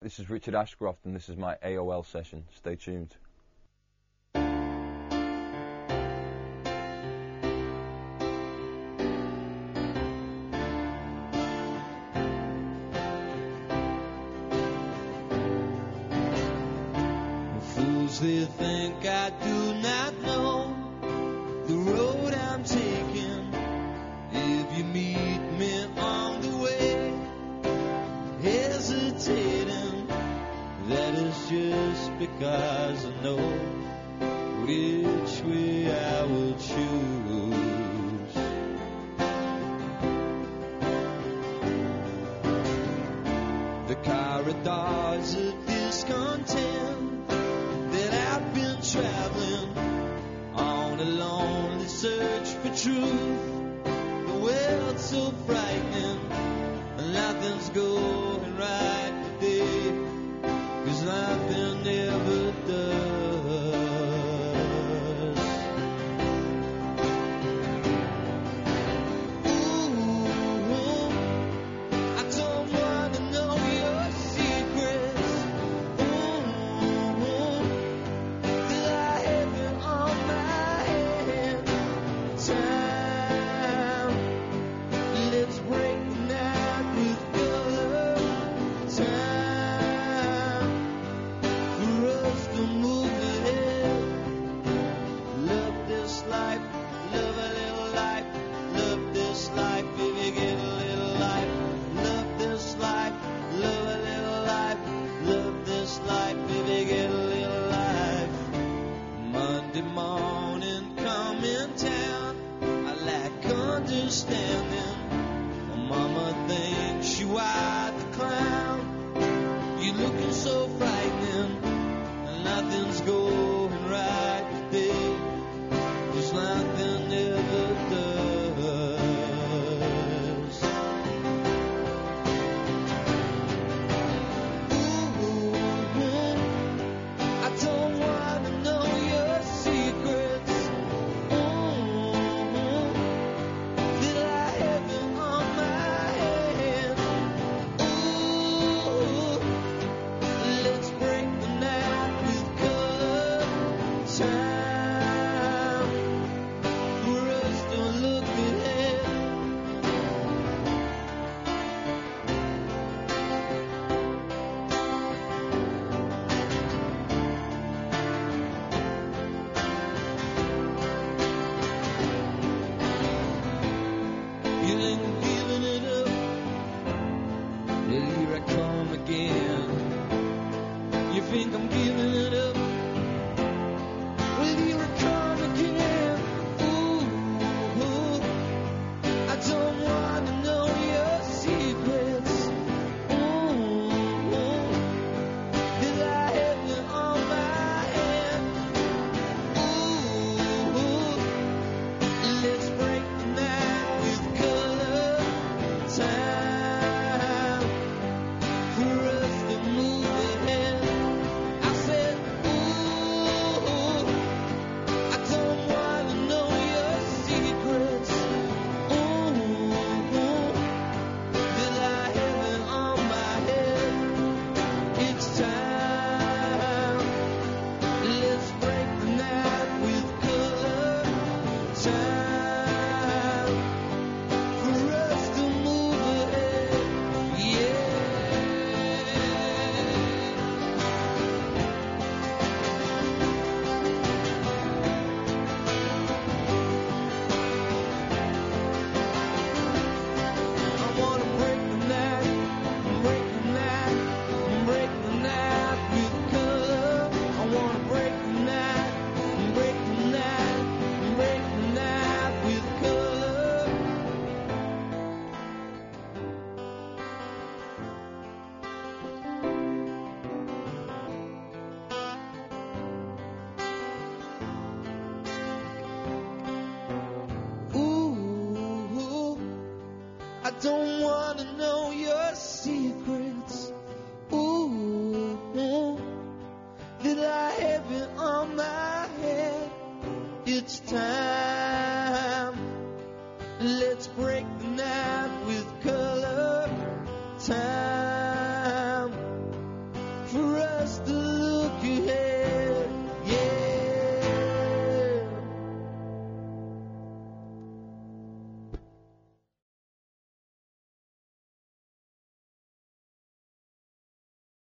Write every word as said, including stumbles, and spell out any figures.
This is Richard Ashcroft, and this is my A O L session. Stay tuned. They think I do not know the road I'm taking. If you meet me on the way, hesitating, that is just because I know which way I will choose. The corridors of discontent traveling on a lonely search for truth. The world's so frightening, and nothing's going right today, 'cause nothing ever does. Ooh, I don't want to know your secrets. Ooh, morning come in town, I lack understanding. My mama thinks you are the clown. You're looking so frightened.